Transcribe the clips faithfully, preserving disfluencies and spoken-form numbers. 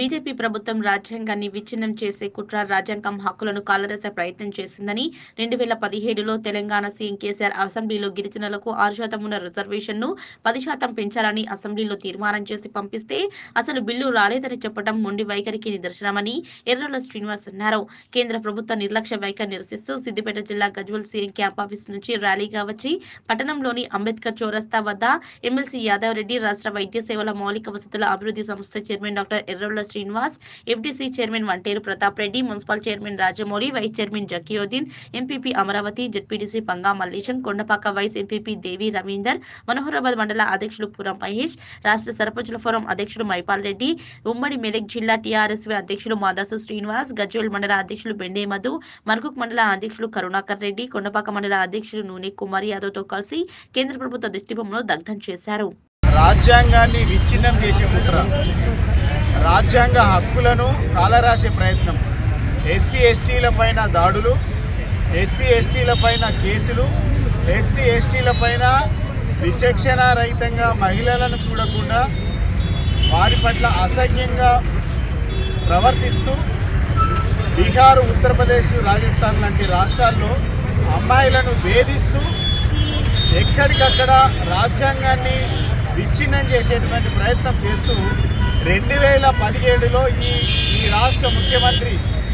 BJP ప్రభుత్వం రాజ్యాంగాన్ని విచ్ఛిన్నం చేసే కుట్ర రాజ్యాంగం హక్కులను కాలరాసే ప్రయత్నం చేసిందని రెండు వేల పదిహేడులో తెలంగాణ సీఎం కేసీఆర్ అసెంబ్లీలో గిరిజనులకు ఆరు శాతం ఉన్న రిజర్వేషన్ను పది శాతం పెంచాలని అసెంబ్లీలో తీర్మానం చేసి పంపిస్తే అసలు బిల్లు రాలేదని చెప్పడం మొండి వైఖరికి నిదర్శనమని ఎర్రల శ్రీనివాస్ అన్నారు. కేంద్ర ప్రభుత్వ నిర్లక్ష్య వైఖరి నిరసిస్తూ సిద్దిపేట జిల్లా గజ్వేల్ సీఎం క్యాంప్ ఆఫీస్ నుంచి ర్యాలీగా వచ్చి పట్టణంలోని అంబేద్కర్ చౌరస్తా వద్ద ఎమ్మెల్సీ యాదవ్ రెడ్డి, రాష్ట్ర వైద్య సేవల మౌలిక వసతుల అభివృద్ధి సంస్థ chairman doctor Errala Srinivas, FDC chairman Vanteru Pratap Reddy, municipal chairman Rajamouli, vice chairman Zakiuddin, MPP Amaravati, ZPTC Panga Mallesham, Kondapaka vice MPP Devi Ravinder, Manoharabad మండల అధ్యక్షులు పురం మహేష్, రాష్ట్ర సర్పంచుల ఫోరం అధ్యక్షుడు మైపాల్ రెడ్డి, ఉమ్మడి మెదక్ జిల్లా టీఆర్ఎస్ అధ్యక్షులు మాదాసు శ్రీనివాస్, గజ్వేల్ మండల అధ్యక్షులు బెండే మధు, మర్కుక్ మండల అధ్యక్షులు కరుణాకర్ రెడ్డి, కొండపాక మండల అధ్యక్షులు నూనె కుమార్ యాదవ్ తో కలిసి కేంద్ర ప్రభుత్వ దిష్టిబొమ్మను దగ్ధం చేశారు. రాజ్యాంగాన్ని విచ్ఛిన్నం చేసే కుట్ర, రాజ్యాంగ హక్కులను కాలరాసే ప్రయత్నం, ఎస్సీ ఎస్టీల పైన దాడులు, ఎస్సీ ఎస్టీల పైన కేసులు, ఎస్సీ ఎస్టీల పైన విచక్షణ రహితంగా మహిళలను చూడకుండా వారి పట్ల అసహ్యంగా ప్రవర్తిస్తూ బీహార్, ఉత్తరప్రదేశ్, రాజస్థాన్ లాంటి రాష్ట్రాల్లో అమ్మాయిలను వేధిస్తూ ఎక్కడికక్కడ రాజ్యాంగాన్ని విచ్ఛిన్నం చేసేటువంటి ప్రయత్నం చేస్తూ రెండు వేల పదిహేడులో ఈ ఈ రాష్ట్ర ముఖ్యమంత్రి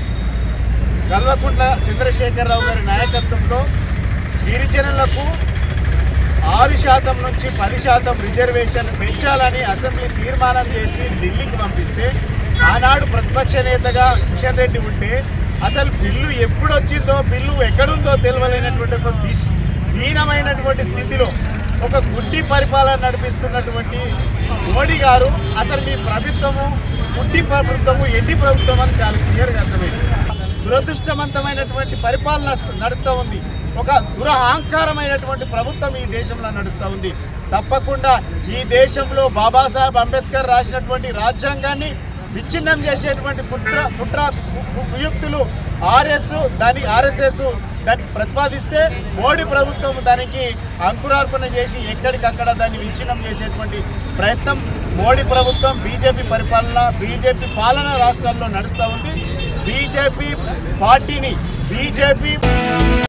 కల్వకుంట్ల చంద్రశేఖరరావు గారి నాయకత్వంలో గిరిజనులకు ఆరు శాతం నుంచి పది శాతం రిజర్వేషన్ పెంచాలని అసెంబ్లీ తీర్మానం చేసి ఢిల్లీకి పంపిస్తే ఆనాడు ప్రతిపక్ష నేతగా కిషన్ రెడ్డి ఉంటే అసలు బిల్లు ఎప్పుడు వచ్చిందో, బిల్లు ఎక్కడుందో తెలియలేనటువంటి ఒక దీనమైనటువంటి స్థితిలో ఒక గుడ్డి పరిపాలన నడిపిస్తున్నటువంటి మోడీ గారు అసలు మీ ప్రభుత్వము గుడ్డి ప్రభుత్వము, ఎడ్డి ప్రభుత్వం అని చాలా క్లియర్గా అర్థమైంది. దురదృష్టవంతమైనటువంటి పరిపాలన నడుస్తూ ఉంది. ఒక దురహంకారమైనటువంటి ప్రభుత్వం ఈ దేశంలో నడుస్తూ ఉంది. తప్పకుండా ఈ దేశంలో బాబాసాహెబ్ అంబేద్కర్ రాసినటువంటి రాజ్యాంగాన్ని విచ్ఛిన్నం చేసేటువంటి కుట్ర కుట్ర కుయుక్తులు ఆర్ఎస్ దానికి ఆర్ఎస్ఎస్ దానికి ప్రతిపాదిస్తే మోడీ ప్రభుత్వం దానికి అంకురార్పణ చేసి ఎక్కడికక్కడ దాన్ని విచ్ఛిన్నం చేసేటువంటి ప్రయత్నం మోడీ ప్రభుత్వం, బీజేపీ పరిపాలన, బీజేపీ పాలన రాష్ట్రాల్లో నడుస్తూ ఉంది. బీజేపీ పార్టీని బీజేపీ